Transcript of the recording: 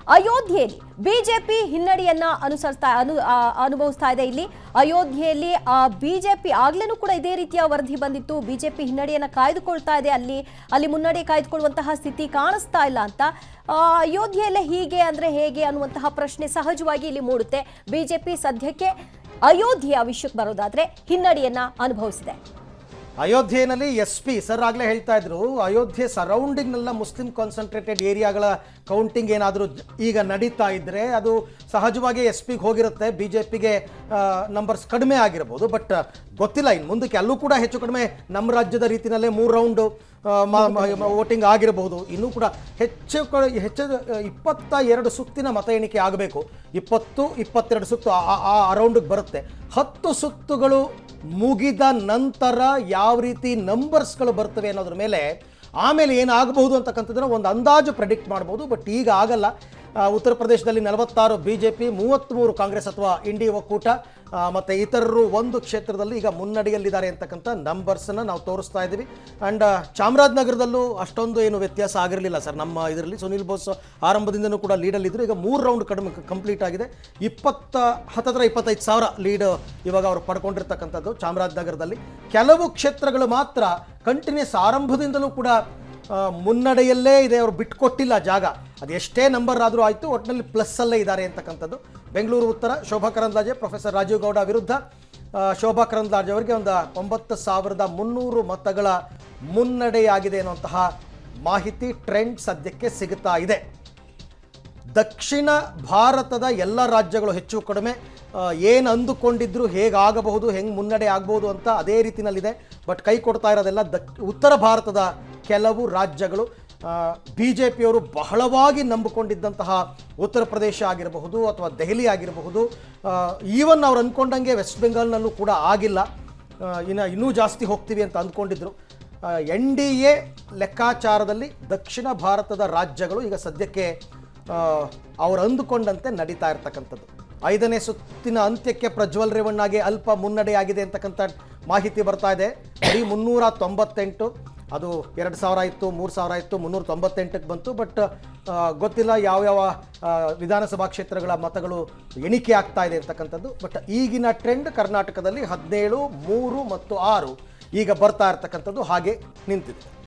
ಅಯೋಧ್ಯೆಯಲ್ಲಿ ಬಿಜೆಪಿ ಹಿನ್ನಡೆಯನ್ನ ಅನುಭವಿಸ್ತಾ ಇದೆ. ಇಲ್ಲಿ ಅಯೋಧ್ಯೆಯಲ್ಲಿ ಬಿಜೆಪಿ ಆಗ್ಲೇನೂ ಕೂಡ ಇದೇ ರೀತಿಯ ವರದಿ ಬಂದಿತ್ತು. ಬಿಜೆಪಿ ಹಿನ್ನಡೆಯನ್ನ ಕಾಯ್ದುಕೊಳ್ತಾ ಇದೆ, ಅಲ್ಲಿ ಮುನ್ನಡೆ ಕಾಯ್ದುಕೊಳ್ಳುವಂತಹ ಸ್ಥಿತಿ ಕಾಣಿಸ್ತಾ ಇಲ್ಲ ಅಂತ. ಅಯೋಧ್ಯೆಯಲ್ಲೇ ಹೀಗೆ ಅಂದ್ರೆ ಹೇಗೆ ಅನ್ನುವಂತಹ ಪ್ರಶ್ನೆ ಸಹಜವಾಗಿ ಇಲ್ಲಿ ಮೂಡುತ್ತೆ. ಬಿಜೆಪಿ ಸದ್ಯಕ್ಕೆ ಅಯೋಧ್ಯೆಯ ವಿಷಯಕ್ಕೆ ಬರೋದಾದ್ರೆ ಹಿನ್ನಡೆಯನ್ನ ಅನುಭವಿಸಿದೆ. ಅಯೋಧ್ಯೆಯಲ್ಲಿ SP ಸರ್ ಆಗಲೇ ಹೇಳ್ತಾ ಇದ್ರು, ಅಯೋಧ್ಯೆ ಸರೌಂಡಿಂಗ್ನೆಲ್ಲ ಮುಸ್ಲಿಂ ಕಾನ್ಸಂಟ್ರೇಟೆಡ್ ಏರಿಯಾಗಳ ಕೌಂಟಿಂಗ್ ಏನಾದರೂ ಈಗ ನಡೀತಾ ಇದ್ದರೆ ಅದು ಸಹಜವಾಗಿ SP ಹೋಗಿರುತ್ತೆ. BJPಗೆ ನಂಬರ್ಸ್ ಕಡಿಮೆ ಆಗಿರ್ಬೋದು, ಬಟ್ ಗೊತ್ತಿಲ್ಲ ಇನ್ನು ಮುಂದಕ್ಕೆ ಅಲ್ಲೂ ಕೂಡ ಹೆಚ್ಚು ಕಡಿಮೆ ನಮ್ಮ ರಾಜ್ಯದ ರೀತಿಯಲ್ಲೇ 3 ರೌಂಡು ವೋಟಿಂಗ್ ಆಗಿರಬಹುದು. ಇನ್ನೂ ಕೂಡ ಹೆಚ್ಚು 22 ಸುತ್ತಿನ ಮತ ಎಣಿಕೆ ಆಗಬೇಕು. 22 ಸುತ್ತು ಆ ರೌಂಡಿಗೆ ಬರುತ್ತೆ. 10 ಸುತ್ತುಗಳು ಮುಗಿದ ನಂತರ ಯಾವ ರೀತಿ ನಂಬರ್ಸ್ಗಳು ಬರ್ತವೆ ಅನ್ನೋದ್ರ ಮೇಲೆ ಆಮೇಲೆ ಏನಾಗಬಹುದು ಅಂತಕ್ಕಂಥದ್ದನ್ನು ಒಂದು ಅಂದಾಜು ಪ್ರೆಡಿಕ್ಟ್ ಮಾಡ್ಬೋದು. ಬಟ್ ಈಗ ಆಗಲ್ಲ. ಉತ್ತರ ಪ್ರದೇಶದಲ್ಲಿ 46 BJP, 33 ಕಾಂಗ್ರೆಸ್ ಅಥವಾ ಇಂಡಿ ಒಕ್ಕೂಟ ಮತ್ತು ಇತರರು ಒಂದು ಕ್ಷೇತ್ರದಲ್ಲಿ ಈಗ ಮುನ್ನಡೆಯಲ್ಲಿದ್ದಾರೆ ಅಂತಕ್ಕಂಥ ನಂಬರ್ಸನ್ನು ನಾವು ತೋರಿಸ್ತಾ ಇದ್ದೀವಿ. ಆ್ಯಂಡ್ ಚಾಮರಾಜನಗರದಲ್ಲೂ ಅಷ್ಟೊಂದು ಏನು ವ್ಯತ್ಯಾಸ ಆಗಿರಲಿಲ್ಲ ಸರ್. ನಮ್ಮ ಇದರಲ್ಲಿ ಸುನಿಲ್ ಬೋಸ್ ಆರಂಭದಿಂದನೂ ಕೂಡ ಲೀಡಲ್ಲಿದ್ದರು. ಈಗ 3 ರೌಂಡ್ ಕಂಪ್ಲೀಟ್ ಆಗಿದೆ. 25,000 ಲೀಡ್ ಇವಾಗ ಅವರು ಪಡ್ಕೊಂಡಿರ್ತಕ್ಕಂಥದ್ದು ಚಾಮರಾಜನಗರದಲ್ಲಿ. ಕೆಲವು ಕ್ಷೇತ್ರಗಳು ಮಾತ್ರ ಕಂಟಿನ್ಯೂಸ್ ಆರಂಭದಿಂದಲೂ ಕೂಡ ಮುನ್ನಡೆಯಲ್ಲೇ ಇದೆ. ಅವರು ಬಿಟ್ಕೊಟ್ಟಿಲ್ಲ ಜಾಗ. ಅದು ಎಷ್ಟೇ ನಂಬರ್ ಆದರೂ ಆಯಿತು, ಒಟ್ಟಿನಲ್ಲಿ ಪ್ಲಸ್ಸಲ್ಲೇ ಇದ್ದಾರೆ ಅಂತಕ್ಕಂಥದ್ದು. ಬೆಂಗಳೂರು ಉತ್ತರ ಶೋಭಾ ಕರಂದ್ಲಾಜೆ, ಪ್ರೊಫೆಸರ್ ರಾಜೀವ್ ಗೌಡ ವಿರುದ್ಧ ಶೋಭಾ ಕರಂದ್ಲಾಜೆ ಅವರಿಗೆ ಒಂದು 9,300 ಮತಗಳ ಮುನ್ನಡೆಯಾಗಿದೆ ಅನ್ನುವಂತಹ ಮಾಹಿತಿ ಟ್ರೆಂಡ್ ಸದ್ಯಕ್ಕೆ ಸಿಗುತ್ತಾ ಇದೆ. ದಕ್ಷಿಣ ಭಾರತದ ಎಲ್ಲ ರಾಜ್ಯಗಳು ಹೆಚ್ಚು ಕಡಿಮೆ ಏನು ಅಂದುಕೊಂಡಿದ್ರು ಹೇಗಾಗಬಹುದು, ಹೆಂಗೆ ಮುನ್ನಡೆ ಆಗಬಹುದು ಅಂತ ಅದೇ ರೀತಿಯಲ್ಲಿದೆ. ಬಟ್ ಕೈ ಕೊಡ್ತಾ ಇರೋದೆಲ್ಲ ಉತ್ತರ ಭಾರತದ ಕೆಲವು ರಾಜ್ಯಗಳು. BJPಯವರು ಬಹಳವಾಗಿ ನಂಬಿಕೊಂಡಿದ್ದಂತಹ ಉತ್ತರ ಪ್ರದೇಶ ಆಗಿರಬಹುದು ಅಥವಾ ದೆಹಲಿ ಆಗಿರಬಹುದು, ಈವನ್ ಅವ್ರು ಅಂದ್ಕೊಂಡಂಗೆ ವೆಸ್ಟ್ ಬೆಂಗಾಲ್ನಲ್ಲೂ ಕೂಡ ಆಗಿಲ್ಲ. ಇನ್ನೂ ಜಾಸ್ತಿ ಹೋಗ್ತೀವಿ ಅಂತ ಅಂದ್ಕೊಂಡಿದ್ರು. NDA ಲೆಕ್ಕಾಚಾರದಲ್ಲಿ ದಕ್ಷಿಣ ಭಾರತದ ರಾಜ್ಯಗಳು ಈಗ ಸದ್ಯಕ್ಕೆ ಅವರು ಅಂದುಕೊಂಡಂತೆ ನಡೀತಾ ಇರ್ತಕ್ಕಂಥದ್ದು. 5ನೇ ಸುತ್ತಿನ ಅಂತ್ಯಕ್ಕೆ ಪ್ರಜ್ವಲ್ ರೇವಣ್ಣಗೆ ಅಲ್ಪ ಮುನ್ನಡೆಯಾಗಿದೆ ಅಂತಕ್ಕಂಥ ಮಾಹಿತಿ ಬರ್ತಾ ಇದೆ. ಬರೀ 398, ಅದು 2000 ಇತ್ತು, 3000 ಇತ್ತು, 398ಕ್ಕೆ ಬಂತು. ಬಟ್ ಗೊತ್ತಿಲ್ಲ ಯಾವ ವಿಧಾನಸಭಾ ಕ್ಷೇತ್ರಗಳ ಮತಗಳು ಎಣಿಕೆ ಆಗ್ತಾ ಇದೆ ಅಂತಕ್ಕಂಥದ್ದು. ಬಟ್ ಈಗಿನ ಟ್ರೆಂಡ್ ಕರ್ನಾಟಕದಲ್ಲಿ 17, 3 ಮತ್ತು 6 ಈಗ ಬರ್ತಾ ಇರ್ತಕ್ಕಂಥದ್ದು ಹಾಗೆ ನಿಂತಿದೆ.